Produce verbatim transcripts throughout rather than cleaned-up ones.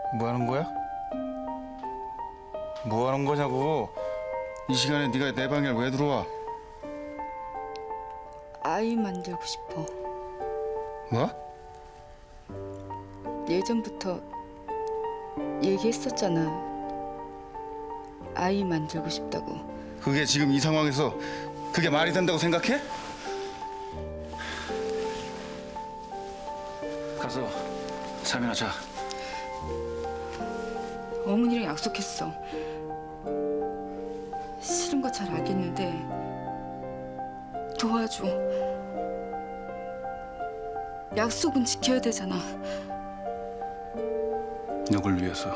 뭐 하는 거야? 뭐 하는 거냐고. 이 시간에 네가 내 방에 왜 들어와? 아이 만들고 싶어. 뭐? 예전부터 얘기했었잖아. 아이 만들고 싶다고. 그게 지금 이 상황에서 그게 말이 된다고 생각해? 가서 잠이나 자. 어머니랑 약속했어. 싫은 거 잘 알겠는데 도와줘. 약속은 지켜야 되잖아. 누굴 위해서?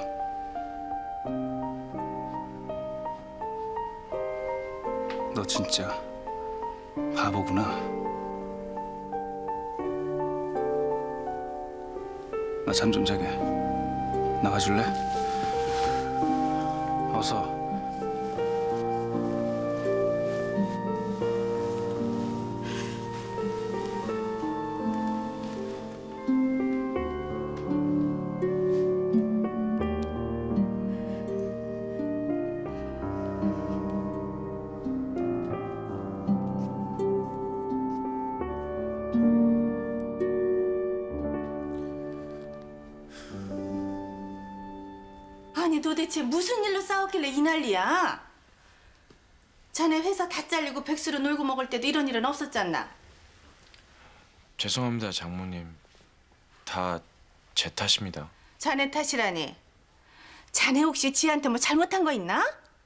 너 진짜 바보구나. 나 잠 좀 자게. 나가줄래? 어서. 아니 도대체 무슨 일로 싸웠길래 이 난리야? 자네 회사 다 잘리고 백수로 놀고 먹을 때도 이런 일은 없었잖아. 죄송합니다, 장모님. 다 제 탓입니다. 자네 탓이라니. 자네 혹시 지한테 뭐 잘못한 거 있나?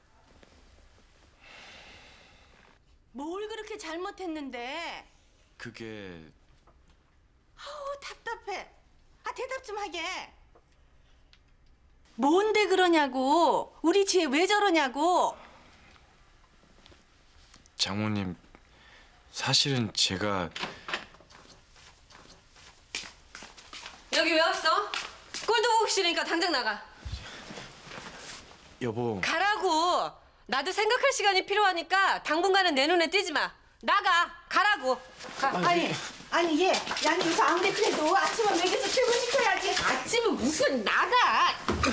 뭘 그렇게 잘못했는데? 그게... 아우 답답해. 아 대답 좀 하게. 뭔데 그러냐고. 우리 지혜 왜 저러냐고. 장모님, 사실은 제가... 여기 왜 왔어? 꼴도 보기 싫으니까 당장 나가. 여보... 가라고. 나도 생각할 시간이 필요하니까 당분간은 내 눈에 띄지 마. 나가. 가라고. 가. 아니 아니 얘 양 여기서 아무리 그래도 아침은 먹여서 출근시켜야지. 아침은 무슨 나가.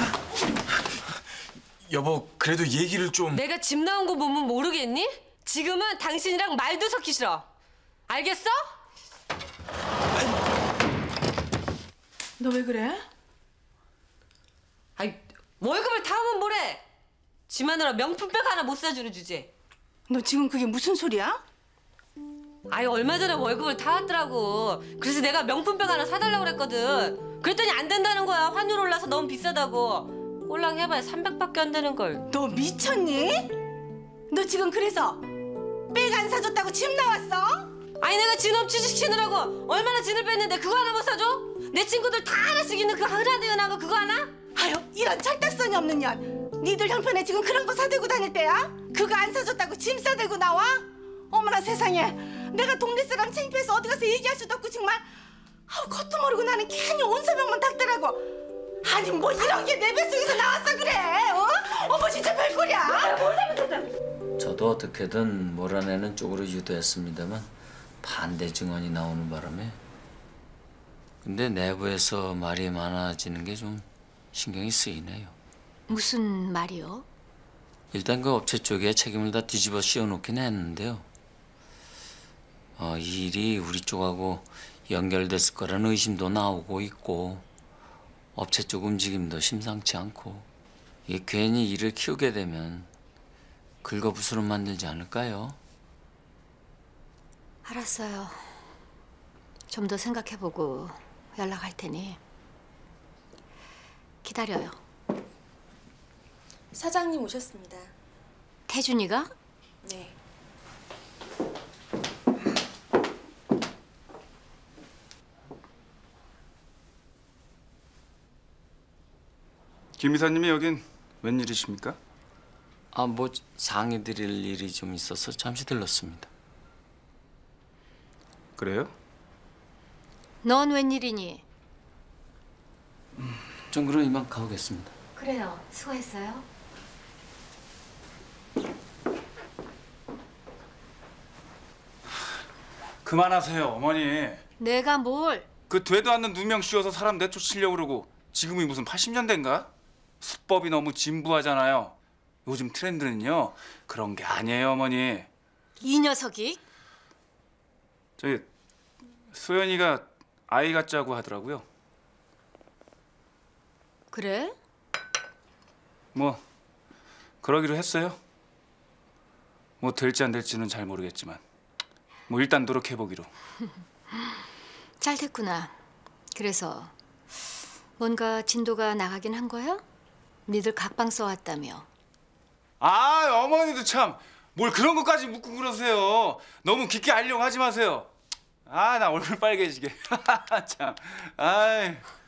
여보, 그래도 얘기를 좀... 내가 집 나온 거 보면 모르겠니? 지금은 당신이랑 말도 섞기 싫어. 알겠어? 너 왜 그래? 아이, 월급을 다 하면 뭐래? 지 마누라 명품백 하나 못 사주는 주제. 너 지금 그게 무슨 소리야? 아이, 얼마 전에 월급을 다 왔더라고. 그래서 내가 명품백 하나 사달라고 그랬거든. 그랬더니 안 된다는 거야. 환율 올라서 너무 비싸다고. 꼴랑 해봐야 삼백밖에 안 되는 걸. 너 미쳤니? 너 지금 그래서 백 안 사줬다고 집 나왔어? 아니, 내가 진업 취직시키느라고 얼마나 진을 뺐는데 그거 하나 못 사줘? 내 친구들 다 하나씩 있는 그 흔하대연한 거 그거 하나? 아유 이런 철딱선이 없는 년. 니들 형편에 지금 그런 거 사들고 다닐 때야? 그거 안 사줬다고 짐 싸들고 나와? 어머나 세상에. 내가 동네 사람 창피해서 어디 가서 얘기할 수도 없고 정말. 아우 겉도 모르고 나는 괜히 온사병만 닦더라고. 아니 뭐 이런 게 내 뱃속에서 나왔어 그래? 어? 어머 진짜 별꼴이야. 저도 어떻게든 몰아내는 쪽으로 유도했습니다만 반대 증언이 나오는 바람에. 근데 내부에서 말이 많아지는 게 좀 신경이 쓰이네요. 무슨 말이요? 일단 그 업체 쪽에 책임을 다 뒤집어 씌워놓긴 했는데요. 어, 이 일이 우리 쪽하고 연결됐을 거라는 의심도 나오고 있고 업체 쪽 움직임도 심상치 않고 이게 괜히 일을 키우게 되면 긁어부스럼 만들지 않을까요? 알았어요. 좀 더 생각해보고 연락할 테니 기다려요. 사장님 오셨습니다. 태준이가? 네. 김 이사님이 여긴 웬일이십니까? 아, 뭐 상의 드릴 일이 좀 있어서 잠시 들렀습니다. 그래요? 넌 웬일이니? 음, 전 그럼 이만 가보겠습니다. 그래요. 수고했어요. 그만하세요, 어머니. 내가 뭘? 그 되도 않는 누명 씌워서 사람 내쫓으려고 그러고 지금이 무슨 팔십 년대인가? 수법이 너무 진부하잖아요. 요즘 트렌드는요 그런 게 아니에요, 어머니. 이 녀석이? 저기 소연이가 아이 갖자고 하더라고요. 그래? 뭐 그러기로 했어요. 뭐 될지 안 될지는 잘 모르겠지만 뭐 일단 노력해보기로. 잘 됐구나. 그래서 뭔가 진도가 나가긴 한 거야? 니들 각방 써왔다며. 아, 어머니도 참 뭘 그런 것까지 묻고 그러세요. 너무 깊게 알려고 하지 마세요. 아, 나 얼굴 빨개지게. 참. 아이.